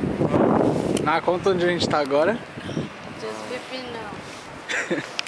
Na conta onde a gente tá agora? Just pepinão.